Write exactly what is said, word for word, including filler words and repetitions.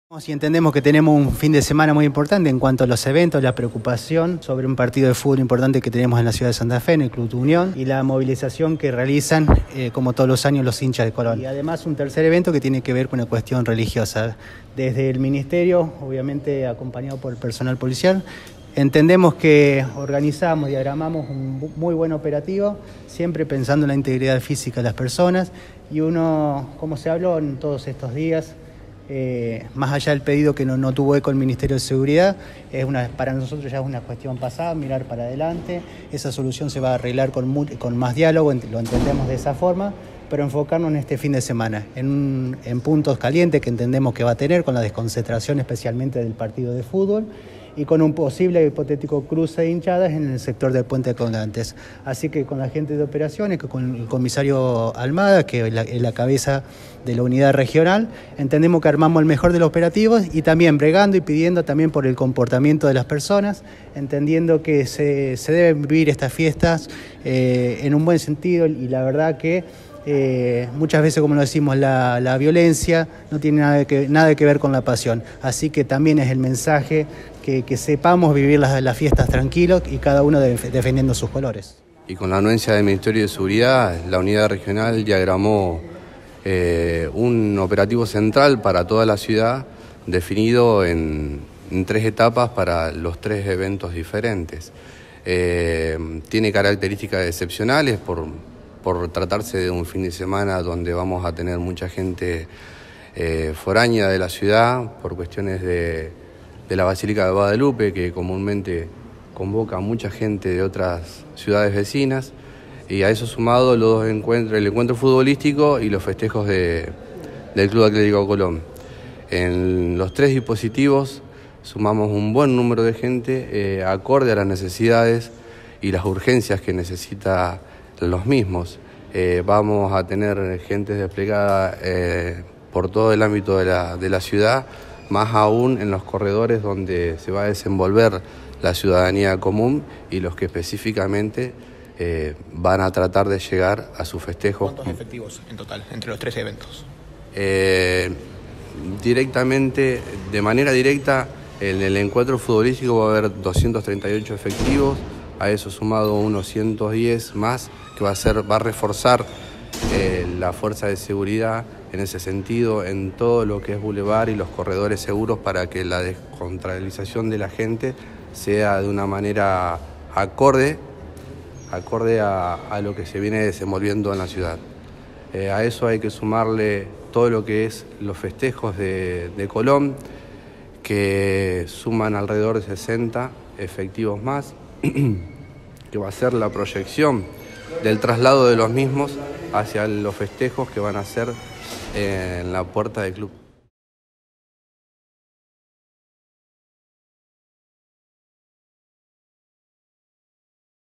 Y entendemos que tenemos un fin de semana muy importante en cuanto a los eventos, la preocupación sobre un partido de fútbol importante que tenemos en la ciudad de Santa Fe, en el Club Unión, y la movilización que realizan, eh, como todos los años, los hinchas de Colón. Y además un tercer evento que tiene que ver con una cuestión religiosa. Desde el Ministerio, obviamente acompañado por el personal policial, entendemos que organizamos, diagramamos un muy buen operativo, siempre pensando en la integridad física de las personas, y uno, como se habló en todos estos días, Eh, más allá del pedido que no, no tuvo eco el Ministerio de Seguridad, es una, para nosotros ya es una cuestión pasada, mirar para adelante. Esa solución se va a arreglar con, muy, con más diálogo, lo entendemos de esa forma, pero enfocarnos en este fin de semana, en, en puntos calientes que entendemos que va a tener, con la desconcentración especialmente del partido de fútbol, y con un posible hipotético cruce de hinchadas en el sector del Puente de Colgantes. Así que con la gente de operaciones, con el comisario Almada, que es la, es la cabeza de la unidad regional, entendemos que armamos el mejor de los operativos y también bregando y pidiendo también por el comportamiento de las personas, entendiendo que se, se deben vivir estas fiestas eh, en un buen sentido, y la verdad que Eh, muchas veces, como lo decimos, la, la violencia no tiene nada que, nada que ver con la pasión. Así que también es el mensaje que, que sepamos vivir las, las fiestas tranquilos y cada uno de, defendiendo sus colores. Y con la anuencia del Ministerio de Seguridad, la unidad regional diagramó eh, un operativo central para toda la ciudad, definido en, en tres etapas para los tres eventos diferentes. Eh, tiene características excepcionales por... por tratarse de un fin de semana donde vamos a tener mucha gente eh, foránea de la ciudad, por cuestiones de, de la Basílica de Guadalupe, que comúnmente convoca a mucha gente de otras ciudades vecinas, y a eso sumado los dos encuentros, el encuentro futbolístico y los festejos de, del Club Atlético Colón. En los tres dispositivos sumamos un buen número de gente eh, acorde a las necesidades y las urgencias que necesita los mismos. Eh, vamos a tener gente desplegada eh, por todo el ámbito de la, de la ciudad, más aún en los corredores donde se va a desenvolver la ciudadanía común y los que específicamente eh, van a tratar de llegar a su festejo. ¿Cuántos efectivos en total entre los tres eventos? Eh, directamente, de manera directa, en el encuentro futbolístico va a haber doscientos treinta y ocho efectivos, a eso sumado unos ciento diez más, que va a, ser, va a reforzar eh, la fuerza de seguridad en ese sentido, en todo lo que es bulevar y los corredores seguros, para que la descontrolización de la gente sea de una manera acorde, acorde a, a lo que se viene desenvolviendo en la ciudad. Eh, a eso hay que sumarle todo lo que es los festejos de, de Colón, que suman alrededor de sesenta efectivos más, que va a ser la proyección del traslado de los mismos hacia los festejos que van a ser en la puerta del club.